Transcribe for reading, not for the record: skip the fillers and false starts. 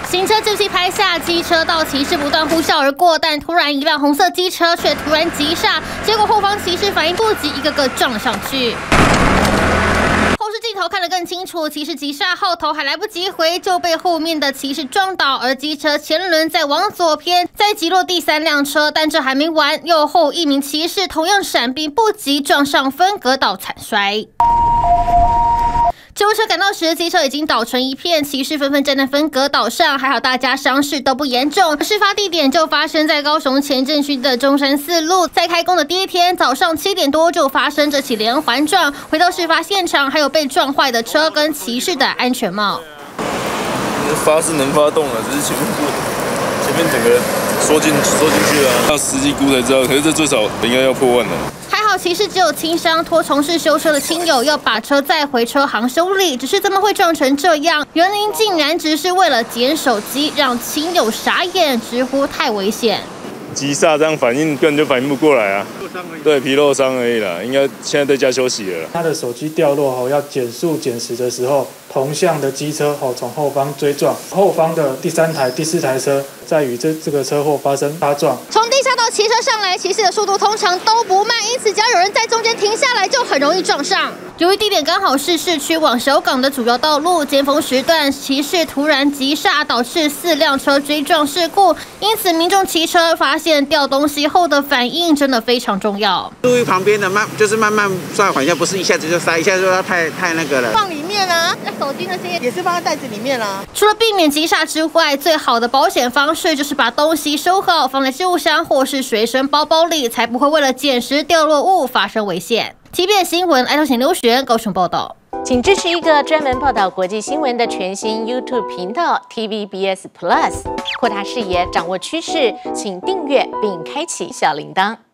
行车记录器拍下机车到骑士不断呼啸而过，但突然一辆红色机车却突然急刹，结果后方骑士反应不及，一个个撞了上去。后视镜头看得更清楚，骑士急刹后头还来不及回，就被后面的骑士撞倒，而机车前轮再往左偏，再击落第3辆车。但这还没完，右后一名骑士同样闪避不及，撞上分隔岛惨摔。救护车赶到时，机车已经倒成一片，骑士纷纷站在分隔岛上，还好大家伤势都不严重。事发地点就发生在高雄前镇区的中山4路，在开工的第一天早上7点多就发生这起连环撞。回到事发现场，还有被撞坏的车跟骑士的安全帽。 发是能发动了，只是前面整个缩进去了，要实际估才知道。可是这最少应该要破万了。 还好骑士只有轻伤，托从事修车的亲友要把车载回车行修理。只是怎么会撞成这样？原因竟然只是为了捡手机，让亲友傻眼，直呼太危险。 急刹这样反应根本就反应不过来啊！对，皮肉伤而已啦，应该现在在家休息了。 他的手机掉落后，要减速减时的时候，同向的机车从后方追撞，后方的第3台、第4台车在与这个车祸发生擦撞。 从地下道骑车上来，骑士的速度通常都不慢，因此只要有人在中间停下来，就很容易撞上。由于地点刚好是市区往小港的主要道路，尖峰时段，骑士突然急刹，导致4辆车追撞事故。因此，民众骑车发现掉东西后的反应真的非常重要。 注意旁边的就是慢慢刹缓一下，不是一下子就刹，一下就要太那个了。 放里面啊，那手机那些也是放在袋子里面啊。 除了避免急刹之外，最好的保险方式就是把东西收好，放在置物箱或是随身包包里，才不会为了捡拾掉落物发生危险。TVBS 新闻爱头前刘璇高雄报道。 请支持一个专门报道国际新闻的全新 YouTube 频道 TVBS Plus， 扩大视野，掌握趋势，请订阅并开启小铃铛。